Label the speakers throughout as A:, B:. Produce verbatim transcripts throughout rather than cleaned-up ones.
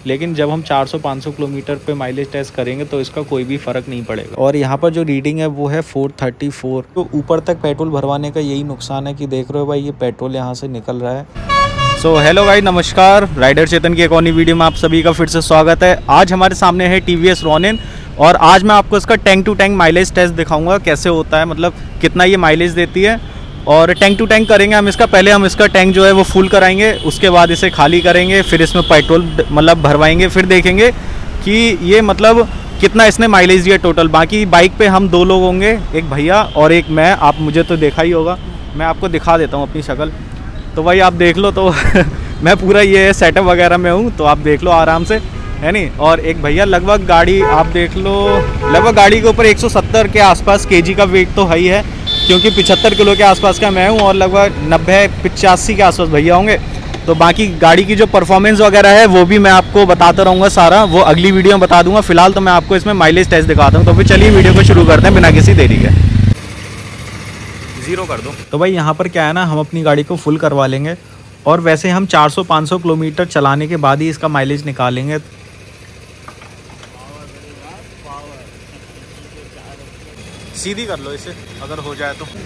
A: लेकिन जब हम चार सौ पाँच सौ किलोमीटर पे माइलेज टेस्ट करेंगे तो इसका कोई भी फ़र्क नहीं पड़ेगा। और यहाँ पर जो रीडिंग है वो है चार सौ चौंतीस। तो ऊपर तक पेट्रोल भरवाने का यही नुकसान है कि देख रहे हो भाई ये पेट्रोल यहाँ से निकल रहा है। सो हेलो भाई, नमस्कार। राइडर चेतन की एक और नई वीडियो में आप सभी का फिर से स्वागत है। आज हमारे सामने है टी वी एस रोनिन और आज मैं आपको इसका tank to tank mileage test दिखाऊंगा कैसे होता है, मतलब कितना ये माइलेज देती है। और टैंक टू टैंक करेंगे हम इसका। पहले हम इसका टैंक जो है वो फुल कराएंगे, उसके बाद इसे खाली करेंगे, फिर इसमें पेट्रोल मतलब भरवाएंगे, फिर देखेंगे कि ये मतलब कितना इसने माइलेज दिया टोटल। बाकी बाइक पे हम दो लोग होंगे, एक भैया और एक मैं। आप मुझे तो देखा ही होगा, मैं आपको दिखा देता हूँ अपनी शक्ल। तो भाई आप देख लो तो मैं पूरा ये सेटअप वगैरह में हूँ, तो आप देख लो आराम से, है नहीं। और एक भैया, लगभग गाड़ी आप देख लो, लगभग गाड़ी के ऊपर एक सौ सत्तर के आसपास केजी का वेट तो है ही है, क्योंकि पचहत्तर किलो के आसपास का मैं हूँ और लगभग नब्बे पचासी के आसपास भैया होंगे। तो बाकी गाड़ी की जो परफॉर्मेंस वगैरह है वो भी मैं आपको बताता रहूँगा, सारा वो अगली वीडियो में बता दूंगा। फिलहाल तो मैं आपको इसमें माइलेज टेस्ट दिखाता हूँ। तो फिर चलिए वीडियो को शुरू करते हैं बिना किसी देरी के। ज़ीरो कर दो। तो भाई यहाँ पर क्या है ना, हम अपनी गाड़ी को फुल करवा लेंगे और वैसे हम चार सौ पाँच सौ किलोमीटर चलाने के बाद ही इसका माइलेज निकालेंगे। सीधी कर लो इसे अगर हो जाए तो। बस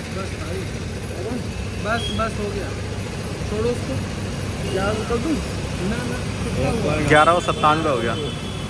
A: बस हो गया, छोड़ो उसको। कर दूं? ना ना, ग्यारह सौ सत्तानवे हो गया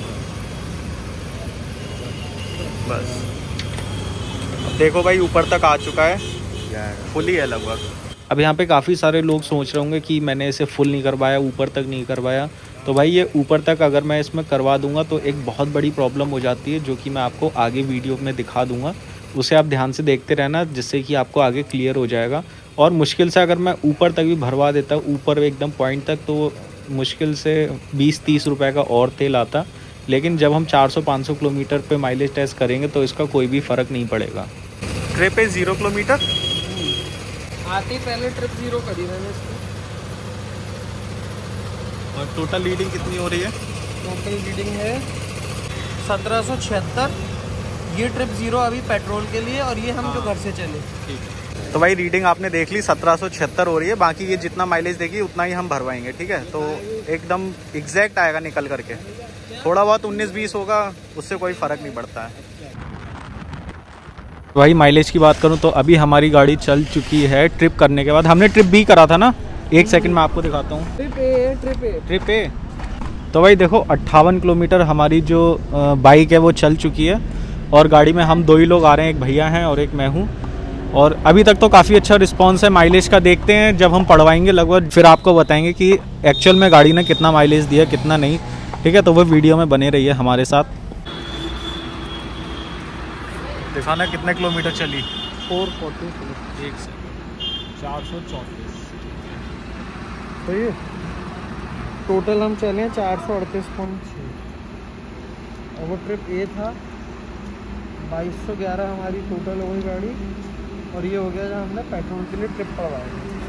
A: बस। अब देखो भाई ऊपर तक आ चुका है, फुल ही है लगभग। अब यहाँ पे काफ़ी सारे लोग सोच रहे होंगे कि मैंने इसे फुल नहीं करवाया, ऊपर तक नहीं करवाया। तो भाई ये ऊपर तक अगर मैं इसमें करवा दूंगा तो एक बहुत बड़ी प्रॉब्लम हो जाती है, जो कि मैं आपको आगे वीडियो में दिखा दूंगा। उसे आप ध्यान से देखते रहना, जिससे कि आपको आगे क्लियर हो जाएगा। और मुश्किल से अगर मैं ऊपर तक भी भरवा देता, ऊपर एकदम पॉइंट तक, तो मुश्किल से बीस तीस रुपये का और तेल आता। लेकिन जब हम चार सौ पाँच सौ किलोमीटर पे माइलेज टेस्ट करेंगे तो इसका कोई भी फ़र्क नहीं पड़ेगा। ट्रिप है ज़ीरो किलोमीटर
B: आती पहले ट्रिप ज़ीरो करी मैंने इसको।
A: और टोटल रीडिंग कितनी हो रही है?
B: टोटल रीडिंग है सत्रह सौ छिहत्तर। ये ट्रिप ज़ीरो अभी पेट्रोल के लिए, और ये हम हाँ। जो घर से चले।
A: ठीक है, तो भाई रीडिंग आपने देख ली, सत्रह सौ छिहत्तर हो रही है। बाकी ये जितना माइलेज देगी उतना ही हम भरवाएंगे, ठीक है। तो एकदम एग्जैक्ट आएगा निकल करके। थोड़ा बहुत उन्नीस बीस होगा, उससे कोई फ़र्क नहीं पड़ता है। भाई माइलेज की बात करूं तो अभी हमारी गाड़ी चल चुकी है ट्रिप करने के बाद। हमने ट्रिप बी करा था ना, एक सेकंड में आपको दिखाता हूँ।
B: Trip A, trip A.
A: Trip A. तो भाई देखो अट्ठावन किलोमीटर हमारी जो बाइक है वो चल चुकी है और गाड़ी में हम दो ही लोग आ रहे हैं, एक भैया हैं और एक मैं हूँ। और अभी तक तो काफ़ी अच्छा रिस्पॉन्स है माइलेज का। देखते हैं जब हम पढ़वाएंगे लगभग, फिर आपको बताएंगे कि एक्चुअल में गाड़ी ने कितना माइलेज दिया कितना नहीं, ठीक है। तो वो वीडियो में बने रहिए हमारे साथ। दिखाना कितने किलोमीटर चली?
B: फोर फोर्टी एक से चार सौ चौंतीस। तो ये टोटल हम चले चार सौ अड़तीस पॉइंट छः, और वो ट्रिप ए था बाईस सौ ग्यारह हमारी टोटल हो गई गाड़ी। और ये हो गया जब हमने पेट्रोल के लिए ट्रिप पड़वाया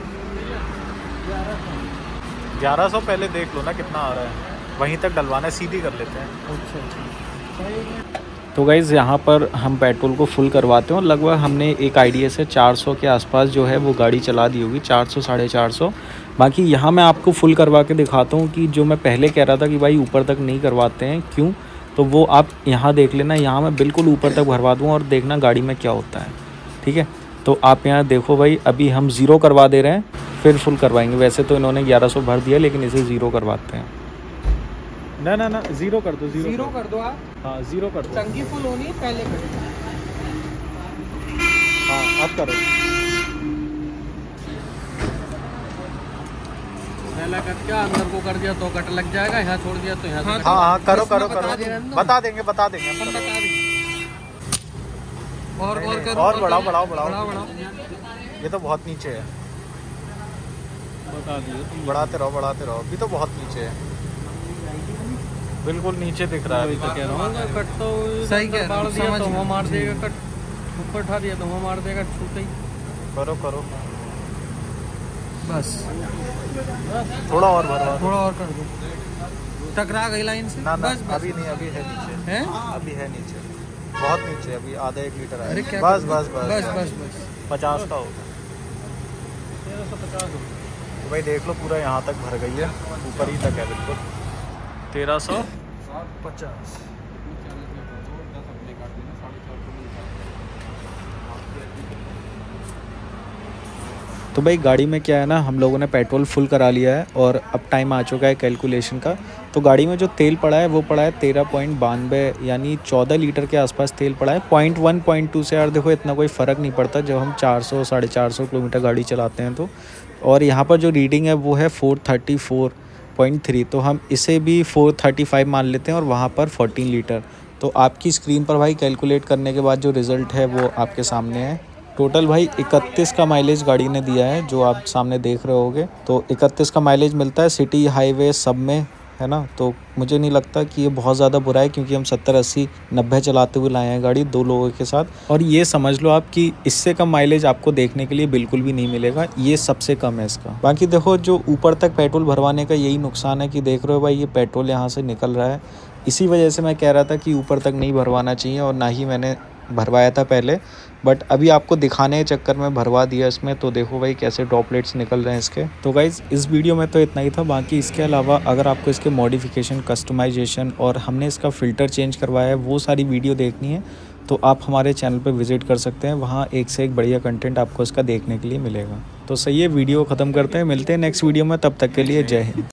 A: ग्यारह सौ। पहले देख लो ना कितना आ रहा है, वहीं तक डलवाना है, सीधी कर लेते हैं।
B: अच्छा,
A: तो गाइज़ यहाँ पर हम पेट्रोल को फुल करवाते हैं और लगभग हमने एक आइडिया से चार सौ के आसपास जो है वो गाड़ी चला दी होगी, चार सौ साढ़े चार सौ। बाकी यहाँ मैं आपको फुल करवा के दिखाता हूँ कि जो मैं पहले कह रहा था कि भाई ऊपर तक नहीं करवाते हैं, क्यों, तो वो आप यहाँ देख लेना। यहाँ मैं बिल्कुल ऊपर तक भरवा दूँगा और देखना गाड़ी में क्या होता है, ठीक है। तो आप यहाँ देखो भाई, अभी हम ज़ीरो करवा दे रहे हैं, फिर फुल करवाएंगे। वैसे तो इन्होंने ग्यारह सौ भर दिया, लेकिन इसे ज़ीरो करवाते हैं। ना ना ना, ज़ीरो कर दो, ज़ीरो
B: ज़ीरो कर दो आप।
A: हाँ ज़ीरो कर दो।
B: टंकी फुल होनी है पहले करो।
A: हाँ अब करो।
B: पहला कट क्या अंदर को कर दिया तो कट लग जाएगा, यहाँ छोड़ दिया तो यहाँ। हाँ
A: हाँ, हाँ करो करो करो, बता देंगे बता देंगे बता देंगे।
B: और और करो,
A: और बढ़ाओ बढ़ाओ बढ़ाओ
B: बढ़ाओ।
A: ये तो बहुत नीचे है,
B: बता दिए।
A: बढ़ाते रहो बढ़ाते रहो, अभी तो बहुत नीचे है, बिल्कुल नीचे दिख रहा है अभी तो। कह रहा हूँ
B: कट तो सही कह रहा हूँ, तो वहाँ मार देगा कट, ऊपर उठा दिया तो वहाँ मार देगा, छूटे ही।
A: करो करो
B: बस
A: थोड़ा और भरवा,
B: थोड़ा और कर दो। टकरा गई लाइन से
A: ना, ना
B: बस, बस।
A: अभी नहीं, अभी है नीचे
B: है,
A: अभी है नीचे, बहुत नीचे, अभी आधा एक लीटर है।
B: बस
A: बस बस
B: बस बस बस
A: पचास का होगा,
B: तेरह सौ पचास।
A: तो भाई देख लो पूरा यहाँ तक भर गई है, ऊपर ही तक है बिल्कुल। तेरह सौ
B: पचास।
A: तो भाई गाड़ी में क्या है ना, हम लोगों ने पेट्रोल फुल करा लिया है और अब टाइम आ चुका है कैलकुलेशन का। तो गाड़ी में जो तेल पड़ा है वो पड़ा है तेरह पॉइंट बानवे यानी चौदह लीटर के आसपास तेल पड़ा है। पॉइंट वन पॉइंट टू से यार देखो इतना कोई फ़र्क नहीं पड़ता जब हम चार सौ साढ़े चार सौ किलोमीटर गाड़ी चलाते हैं तो। और यहाँ पर जो रीडिंग है वो है four thirty four point three, तो हम इसे भी फोर थर्टी फाइव मान लेते हैं और वहाँ पर फोर्टीन लीटर। तो आपकी स्क्रीन पर भाई कैलकुलेट करने के बाद जो रिज़ल्ट है वो आपके सामने है। टोटल भाई इकतीस का माइलेज गाड़ी ने दिया है जो आप सामने देख रहे होगे। तो इकतीस का माइलेज मिलता है सिटी हाईवे सब में, है ना। तो मुझे नहीं लगता कि ये बहुत ज़्यादा बुरा है क्योंकि हम सत्तर अस्सी नब्बे चलाते हुए लाए हैं गाड़ी दो लोगों के साथ। और ये समझ लो आप कि इससे कम माइलेज आपको देखने के लिए बिल्कुल भी नहीं मिलेगा, ये सबसे कम है इसका। बाकी देखो जो ऊपर तक पेट्रोल भरवाने का यही नुकसान है कि देख रहे हो भाई ये पेट्रोल यहाँ से निकल रहा है। इसी वजह से मैं कह रहा था कि ऊपर तक नहीं भरवाना चाहिए और ना ही मैंने भरवाया था पहले, बट अभी आपको दिखाने के चक्कर में भरवा दिया इसमें। तो देखो भाई कैसे ड्रॉपलेट्स निकल रहे हैं इसके। तो गाइज़ इस वीडियो में तो इतना ही था। बाकी इसके अलावा अगर आपको इसके मॉडिफिकेशन, कस्टमाइजेशन और हमने इसका फ़िल्टर चेंज करवाया है वो सारी वीडियो देखनी है तो आप हमारे चैनल पर विज़िट कर सकते हैं। वहाँ एक से एक बढ़िया कंटेंट आपको इसका देखने के लिए मिलेगा। तो सही है, वीडियो ख़त्म करते हैं, मिलते हैं नेक्स्ट वीडियो में, तब तक के लिए जय हिंद।